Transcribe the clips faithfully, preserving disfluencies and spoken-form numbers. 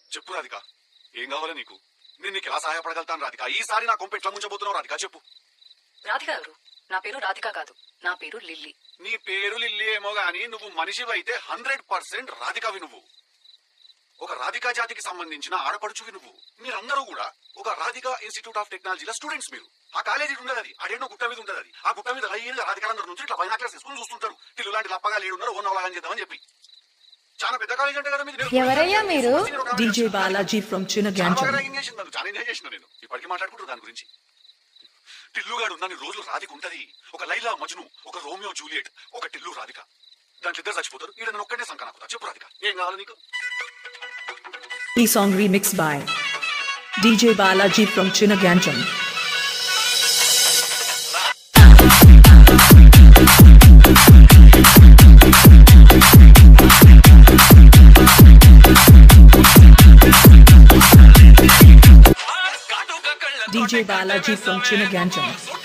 చెప్పు రాధిక, ఏం కావాలా నీకు? నేను నీకు ఎలా సహాయపడగలుగుతాను రాధిక? ఈసారి నా కొంప ఎట్లా ముంచబోతున్నావు రాధిక? చెప్పు. రాధిక గారు, నా పేరు రాధిక కాదు, నా పేరు లిల్లీ. నీ పేరు లిల్లీ ఏమో గాని నువ్వు మనిషివి అయితే హండ్రెడ్ పర్సెంట్ రాధికవి. నువ్వు ఒక రాధికా జాతికి సంబంధించిన ఆడపడుచువి. నువ్వు మీరందరూ కూడా ఒక రాధికా ఇన్స్టిట్యూట్ ఆఫ్ టెక్నాలజీలో స్టూడెంట్స్. మీరు ఆ కాలేజీ ఉండదు, అది అడేనో గుట్ట మీద ఉంటుంది. అది ఆ గుట్ట మీద ఐదు రాధికాలందరూ నుంచి ఇట్లా పైన క్లాస్ వేసుకుని చూస్తుంటారు. టిల్లు లాంటి లప్పగా లేడున్నారు, ఓన్ అవలాగని చేద్దామని చెప్పి. చాలా పెద్ద కాలేజ్ అంటే కదా మీరు. ఎవరయ్యా మీరు? DJ Balaji from Chinnaganjam. చాలా ఎంజాయ్ చేసిన నేను. ఇప్పటికీ మాట్లాడుకుంటారు దాని గురించి. టిల్లుగాడు ఉన్నన్ని రోజులు రాధిక ఉంటది. ఒక లైలా మజ్ను, ఒక రోమియో జూలియట్, ఒక టిల్లు రాధిక. దాంట్లో ఇద్దరు చచ్చిపోతారు. ఈడ నేను ఒక్కడే సంక నాకు. చెప్పు రాధిక, ఏం కావాలి నీకు? ఈ song remix by DJ Balaji from Chinnaganjam. DJ Balaji from Chinnaganjam.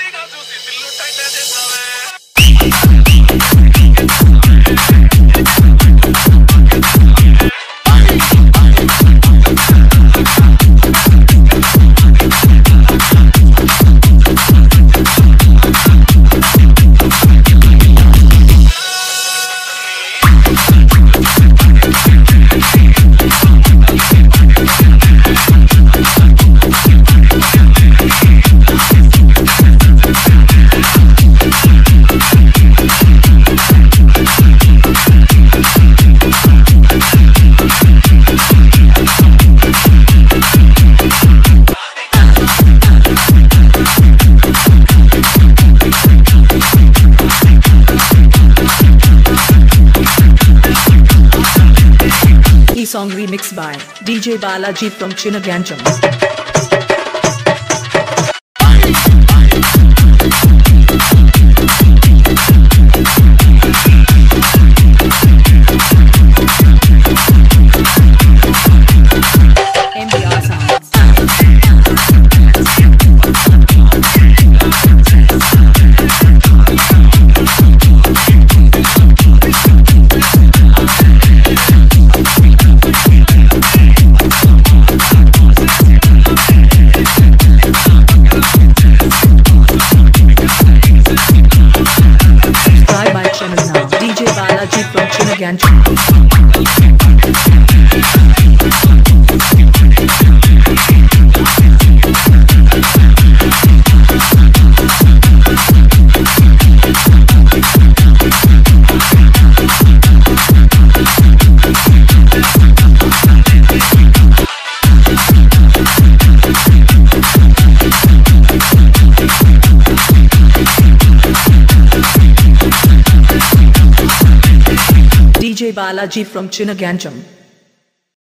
Song remixed by D J Balaji from Chinnaganjam. D J Balaji from Chinnaganjam. D J Balaji from Chinnaganjam.